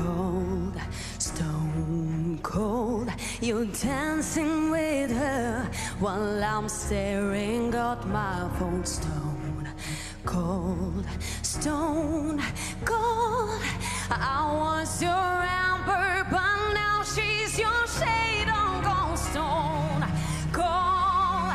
cold, stone cold. You're dancing with her while I'm staring at my phone. Stone cold, stone cold. I was your amber, but now she's your shade on gold. Stone cold,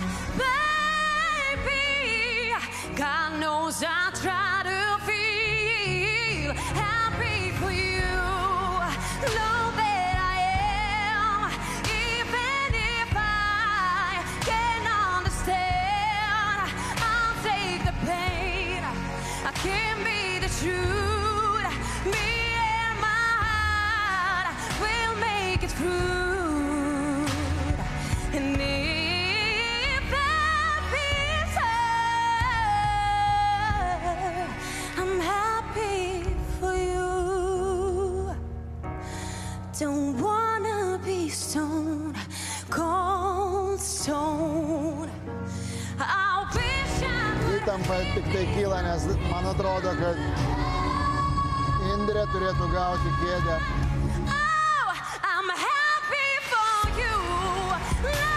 baby. God knows I try to feel happy for you. Know that I am, even if I can't understand. I'll take the pain, I can't be the truth. Me and my heart will make it through. And if that means I'm happy for you. Don't wanna be stone cold, stone. I wish I could. Įtampa tik tai kyla, nes man atrodo, kad Indrė turėtų gauti kėdę. Oh, I'm happy for you.